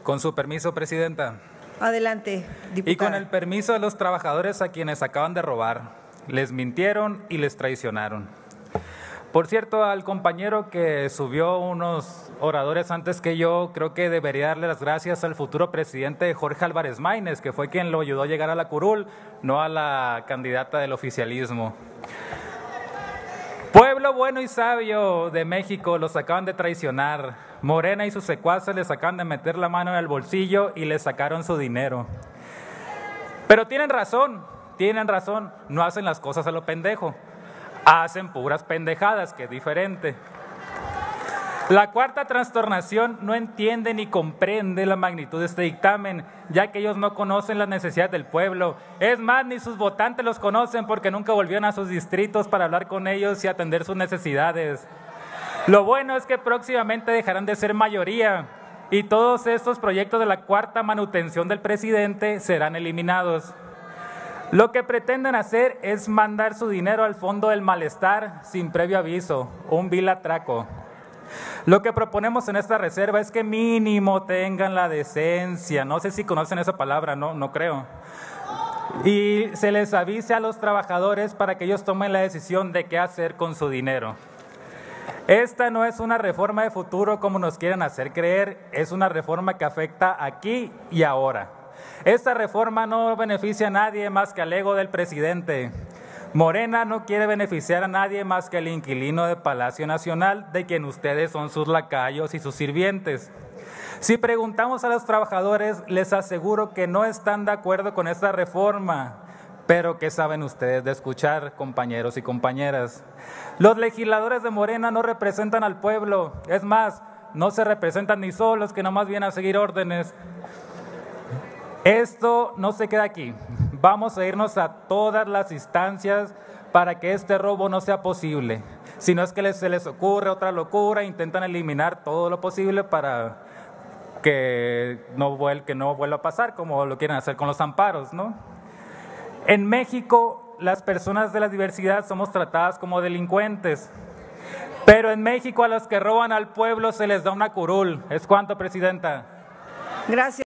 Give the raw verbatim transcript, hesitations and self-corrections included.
Con su permiso, Presidenta. Adelante, diputada. Y con el permiso de los trabajadores a quienes acaban de robar. Les mintieron y les traicionaron. Por cierto, al compañero que subió unos oradores antes que yo, creo que debería darle las gracias al futuro presidente Jorge Álvarez Maínez, que fue quien lo ayudó a llegar a la curul, no a la candidata del oficialismo. Pueblo bueno y sabio de México, los acaban de traicionar. Morena y sus secuaces les acaban de meter la mano en el bolsillo y les sacaron su dinero. Pero tienen razón, tienen razón, no hacen las cosas a lo pendejo. Hacen puras pendejadas, que es diferente. La cuarta trastornación no entiende ni comprende la magnitud de este dictamen, ya que ellos no conocen las necesidades del pueblo. Es más, ni sus votantes los conocen porque nunca volvieron a sus distritos para hablar con ellos y atender sus necesidades. Lo bueno es que próximamente dejarán de ser mayoría y todos estos proyectos de la cuarta manutención del presidente serán eliminados. Lo que pretenden hacer es mandar su dinero al fondo del malestar sin previo aviso, un vil atraco. Lo que proponemos en esta reserva es que mínimo tengan la decencia, no sé si conocen esa palabra, no, no creo, y se les avise a los trabajadores para que ellos tomen la decisión de qué hacer con su dinero. Esta no es una reforma de futuro como nos quieren hacer creer, es una reforma que afecta aquí y ahora. Esta reforma no beneficia a nadie más que al ego del presidente. Morena no quiere beneficiar a nadie más que al inquilino de Palacio Nacional, de quien ustedes son sus lacayos y sus sirvientes. Si preguntamos a los trabajadores, les aseguro que no están de acuerdo con esta reforma. Pero ¿qué saben ustedes de escuchar, compañeros y compañeras? Los legisladores de Morena no representan al pueblo. Es más, no se representan ni solos, que nomás vienen a seguir órdenes. Esto no se queda aquí. Vamos a irnos a todas las instancias para que este robo no sea posible. Si no es que les, se les ocurre otra locura, intentan eliminar todo lo posible para que no, vuel, que no vuelva a pasar, como lo quieren hacer con los amparos, ¿no? En México, las personas de la diversidad somos tratadas como delincuentes, pero en México a los que roban al pueblo se les da una curul. ¿Es cuánto, Presidenta? Gracias.